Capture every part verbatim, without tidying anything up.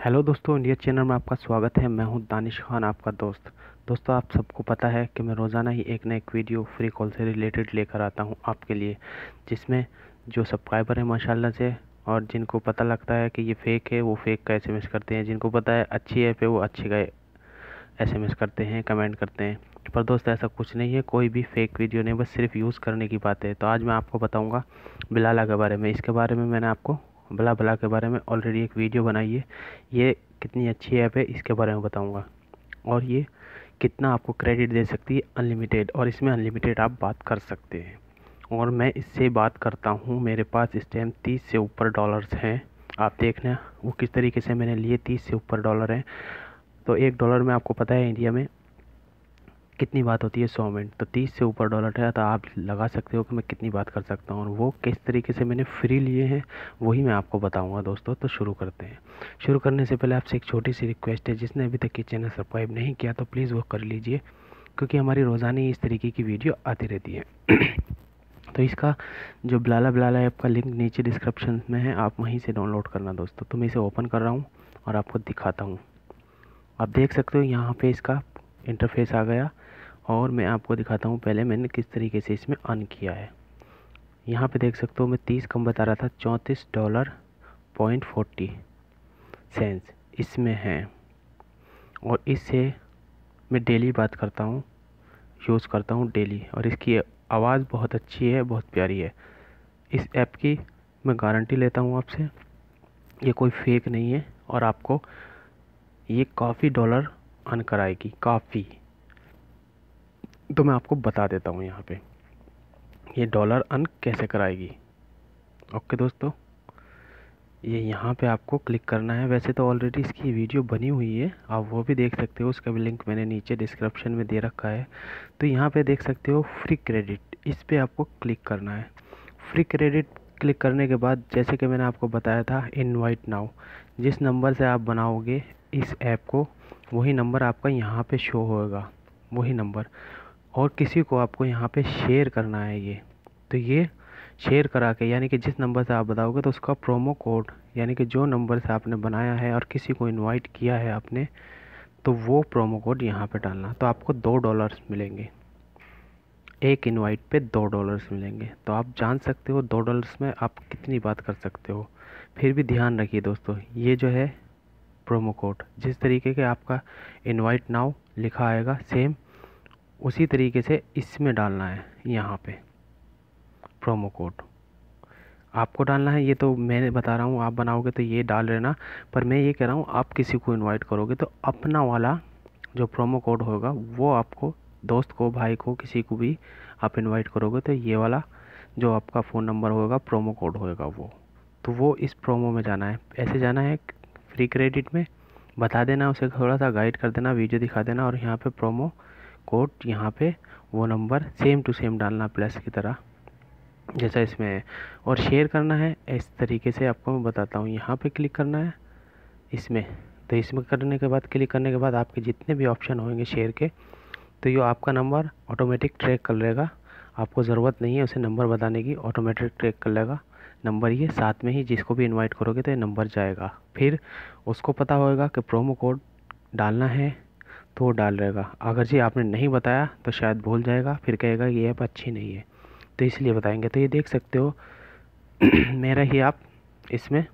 Hello दोस्तों, India channel में आपका स्वागत है। मैं हूं दानिश खान, आपका दोस्त। दोस्तों, आप सबको पता है कि मैं रोज़ाना ही एक ना एक वीडियो फ्री कॉल से रिलेटेड लेकर आता हूं आपके लिए, जिसमें जो सब्सक्राइबर है माशाल्लाह से, और जिनको पता लगता है कि ये फ़ेक है वो फेक का एसएमएस करते हैं, जिनको पता है अच्छी ऐप है वो अच्छी का एसएमएस करते हैं, कमेंट करते हैं। पर दोस्त, ऐसा कुछ नहीं है, कोई भी फेक वीडियो नहीं, बस सिर्फ यूज़ करने की बात है। तो आज मैं आपको बताऊँगा बिलाला के बारे में। इसके बारे में मैंने आपको भला भला के बारे में ऑलरेडी एक वीडियो बनाई है। ये कितनी अच्छी ऐप है इसके बारे में बताऊंगा, और ये कितना आपको क्रेडिट दे सकती है, अनलिमिटेड, और इसमें अनलिमिटेड आप बात कर सकते हैं। और मैं इससे बात करता हूँ, मेरे पास इस टाइम तीस से ऊपर डॉलर्स हैं। आप देखना वो किस तरीके से मैंने लिए, तीस से ऊपर डॉलर हैं। तो एक डॉलर में आपको पता है इंडिया में कितनी बात होती है, सौ मिनट। तो तीस से ऊपर डॉलर है, तो आप लगा सकते हो कि मैं कितनी बात कर सकता हूँ, और वो किस तरीके से मैंने फ्री लिए हैं वही मैं आपको बताऊंगा दोस्तों। तो शुरू करते हैं। शुरू करने से पहले आपसे एक छोटी सी रिक्वेस्ट है, जिसने अभी तक ये चैनल सब्सक्राइब नहीं किया तो प्लीज़ वो कर लीजिए, क्योंकि हमारी रोज़ाना ही इस तरीके की वीडियो आती रहती है। तो इसका जो बिलाला बिलाला ऐप का लिंक नीचे डिस्क्रिप्शन में है, आप वहीं से डाउनलोड करना दोस्तों। तो मैं इसे ओपन कर रहा हूँ और आपको दिखाता हूँ। आप देख सकते हो यहाँ पे इसका इंटरफेस आ गया, और मैं आपको दिखाता हूँ पहले मैंने किस तरीके से इसमें अर्न किया है। यहाँ पे देख सकते हो मैं तीस कम बता रहा था, चौंतीस डॉलर पॉइंट फोर्टी सेंस इसमें है, और इससे मैं डेली बात करता हूँ, यूज़ करता हूँ डेली, और इसकी आवाज़ बहुत अच्छी है, बहुत प्यारी है। इस ऐप की मैं गारंटी लेता हूँ आपसे, ये कोई फेक नहीं है, और आपको ये काफ़ी डॉलर अर्न कराएगी, काफ़ी। तो मैं आपको बता देता हूँ यहाँ पे ये डॉलर अर्न कैसे कराएगी। ओके दोस्तों, ये यहाँ पे आपको क्लिक करना है। वैसे तो ऑलरेडी इसकी वीडियो बनी हुई है, आप वो भी देख सकते हो, उसका भी लिंक मैंने नीचे डिस्क्रिप्शन में दे रखा है। तो यहाँ पे देख सकते हो फ्री क्रेडिट, इस पे आपको क्लिक करना है। फ्री क्रेडिट क्लिक करने के बाद, जैसे कि मैंने आपको बताया था, इनवाइट नाउ, जिस नंबर से आप बनाओगे इस ऐप को, वही नंबर आपका यहाँ पे शो होगा, वही नंबर, और किसी को आपको यहाँ पे शेयर करना है ये। तो ये शेयर करा के, यानी कि जिस नंबर से आप बताओगे, तो उसका प्रोमो कोड, यानी कि जो नंबर से आपने बनाया है और किसी को इनवाइट किया है आपने, तो वो प्रोमो कोड यहाँ पे डालना। तो आपको दो डॉलर्स मिलेंगे, एक इनवाइट पे दो डॉलर्स मिलेंगे। तो आप जान सकते हो दो डॉलर्स में आप कितनी बात कर सकते हो। फिर भी ध्यान रखिए दोस्तों, ये जो है प्रोमो कोड, जिस तरीके के आपका इनवाइट नाउ लिखा आएगा, सेम उसी तरीके से इसमें डालना है। यहाँ पे प्रोमो कोड आपको डालना है, ये तो मैंने बता रहा हूँ, आप बनाओगे तो ये डाल लेना। पर मैं ये कह रहा हूँ, आप किसी को इनवाइट करोगे तो अपना वाला जो प्रोमो कोड होगा वो आपको, दोस्त को, भाई को, किसी को भी आप इनवाइट करोगे तो ये वाला जो आपका फ़ोन नंबर होगा, प्रोमो कोड होएगा वो, तो वो इस प्रोमो में जाना है। ऐसे जाना है फ्री क्रेडिट में, बता देना उसे, थोड़ा सा गाइड कर देना, वीडियो दिखा देना, और यहाँ पे प्रोमो कोड, यहाँ पे वो नंबर सेम टू सेम डालना, प्लस की तरह जैसा इसमें है, और शेयर करना है। इस तरीके से आपको मैं बताता हूँ, यहाँ पे क्लिक करना है इसमें। तो इसमें करने के बाद, क्लिक करने के बाद आपके जितने भी ऑप्शन होंगे शेयर के, तो ये आपका नंबर ऑटोमेटिक ट्रैक कर लेगा। आपको ज़रूरत नहीं है उसे नंबर बताने की, ऑटोमेटिक ट्रैक कर लेगा नंबर। ये साथ में ही जिसको भी इनवाइट करोगे तो ये नंबर जाएगा। फिर उसको पता होगा कि प्रोमो कोड डालना है, तो वो डाल रहेगा। अगर जी आपने नहीं बताया तो शायद भूल जाएगा, फिर कहेगा ये ऐप अच्छी नहीं है, तो इसलिए बताएंगे। तो ये देख सकते हो मेरा ही आप इसमें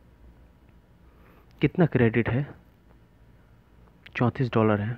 कितना क्रेडिट है, चौंतीस डॉलर है।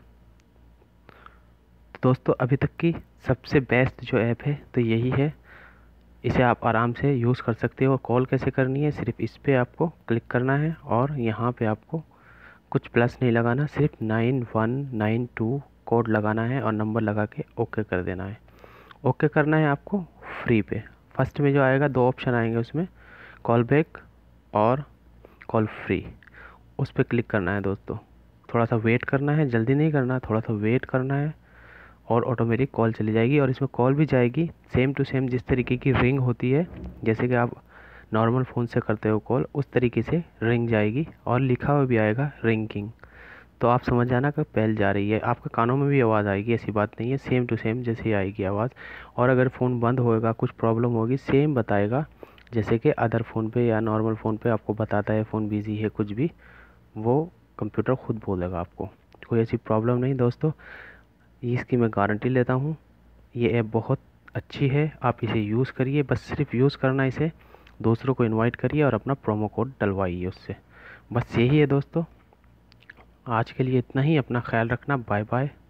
तो दोस्तों, अभी तक की सबसे बेस्ट जो ऐप है तो यही है, इसे आप आराम से यूज़ कर सकते हो। कॉल कैसे करनी है, सिर्फ इस पर आपको क्लिक करना है, और यहाँ पे आपको कुछ प्लस नहीं लगाना, सिर्फ nine one nine two code लगाना है और नंबर लगा के ओके कर देना है। ओके करना है आपको फ्री पे। फर्स्ट में जो आएगा दो ऑप्शन आएंगे, उसमें कॉल बैक और कॉल फ्री, उस पर क्लिक करना है दोस्तों। थोड़ा सा वेट करना है, जल्दी नहीं करना, थोड़ा सा वेट करना है, और ऑटोमेटिक कॉल चली जाएगी। और इसमें कॉल भी जाएगी सेम टू सेम, जिस तरीके की रिंग होती है, जैसे कि आप नॉर्मल फ़ोन से करते हो कॉल, उस तरीके से रिंग जाएगी, और लिखा हुआ भी आएगा रिंगिंग। तो आप समझ जाना कि बेल जा रही है, आपके कानों में भी आवाज़ आएगी, ऐसी बात नहीं है, सेम टू सेम जैसे ही आएगी आवाज़। और अगर फ़ोन बंद होएगा, कुछ प्रॉब्लम होगी, सेम बताएगा, जैसे कि अदर फ़ोन पे या नॉर्मल फ़ोन पे आपको बताता है फ़ोन बिज़ी है कुछ भी, वो कंप्यूटर खुद बोलेगा आपको। कोई ऐसी प्रॉब्लम नहीं दोस्तों, इसकी मैं गारंटी लेता हूँ। ये ऐप बहुत अच्छी है, आप इसे यूज़ करिए, बस सिर्फ यूज़ करना इसे, दूसरों को इनवाइट करिए और अपना प्रोमो कोड डलवाइए उससे। बस यही है दोस्तों, आज के लिए इतना ही। अपना ख्याल रखना, बाय बाय।